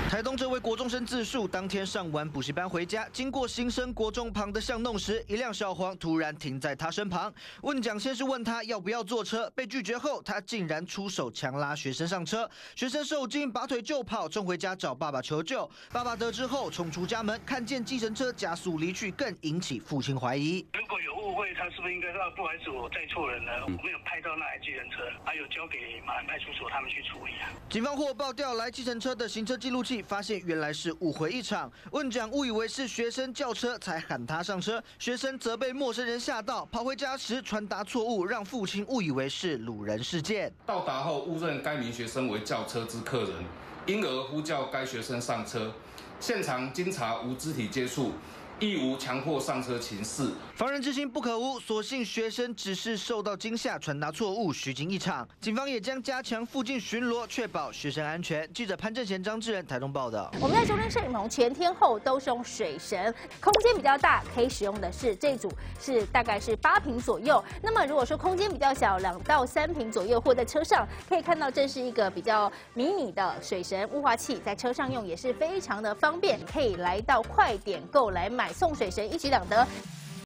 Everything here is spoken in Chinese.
台东这位国中生自述，当天上完补习班回家，经过新生国中旁的巷弄时，一辆小黄突然停在他身旁。问讲先是问他要不要坐车，被拒绝后，他竟然出手强拉学生上车，学生受惊，拔腿就跑，冲回家找爸爸求救。爸爸得知后冲出家门，看见计程车加速离去，更引起父亲怀疑。 如果有误会，他是不是应该说不好意思，我载错人了，我没有拍到那台计程车，还有交给马兰派出所他们去处理啊。 警方获报调来计程车的行车记录器，发现原来是误会一场。问讲误以为是学生叫车，才喊他上车。学生则被陌生人吓到，跑回家时传达错误，让父亲误以为是路人事件。 到达后误认该名学生为叫车之客人，因而呼叫该学生上车。现场经查无肢体接触，亦无强迫上车情事。 防人之心不可无，所幸学生只是受到惊吓，传达错误，虚惊一场。警方也将加强附近巡逻，确保学生安全。记者潘正贤、张志仁台东报道。 我们在收看摄影棚前天后都是用水神，空间比较大，可以使用的是这组是大概是8坪左右。那么如果说空间比较小，2到3坪左右，或在车上可以看到，这是一个比较迷你的水神雾化器，在车上用也是非常的方便，可以来到快点购来买，送水神一举两得。